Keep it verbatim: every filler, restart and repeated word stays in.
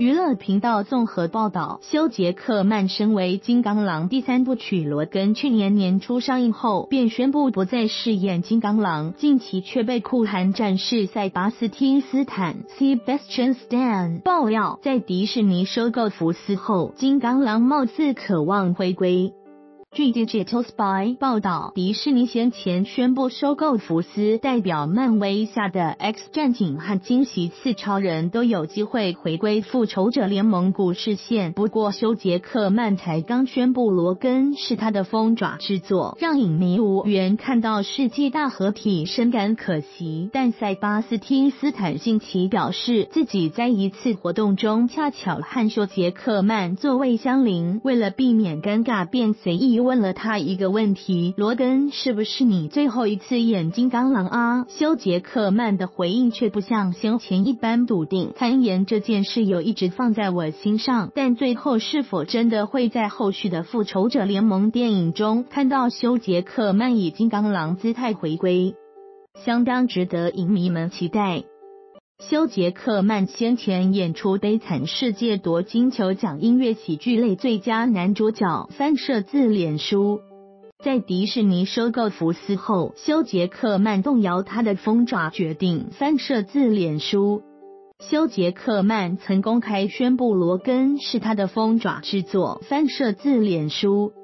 娱乐频道综合报道，休·杰克曼身为金刚狼第三部曲罗根，去年年初上映后便宣布不再饰演金刚狼，近期却被酷寒战士塞巴斯汀斯坦 （Sebastian Stan） 爆料，在迪士尼收购福斯后，金刚狼貌似渴望回归。据 Digital Spy 报道，迪士尼先前宣布收购福斯，代表漫威下的 X 战警和惊奇四超人都有机会回归复仇者联盟故事线。不过休·杰克曼才刚宣布罗根是他的风爪之作，让影迷无缘看到世纪大合体，深感可惜。但塞巴斯汀斯坦近期表示，自己在一次活动中恰巧和休·杰克曼座位相邻，为了避免尴尬，便随意问了他一个问题：罗根是不是你最后一次演金刚狼啊？休·杰克曼的回应却不像先前一般笃定，坦言这件事有一直放在我心上，但最后是否真的会在后续的复仇者联盟电影中看到休·杰克曼以金刚狼姿态回归，相当值得影迷们期待。休·杰克曼先前演出《悲惨世界》夺金球奖音乐喜剧类最佳男主角，翻摄自脸书。在迪士尼收购福斯后，休·杰克曼动摇他的风爪决定，翻摄自脸书。休·杰克曼曾公开宣布罗根是他的风爪之作，翻摄自脸书。